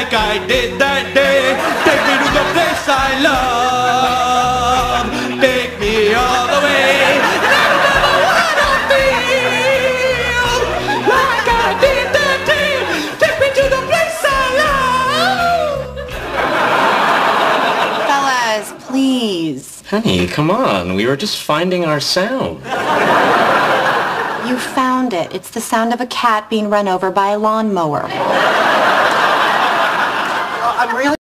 like I did that day. Take me to the place I love. Take me all the way. And I never wanna feel like I did that day. Take me to the place I love. Fellas, please. Honey, come on. We were just finding our sound. You found it. It's the sound of a cat being run over by a lawnmower. I'm really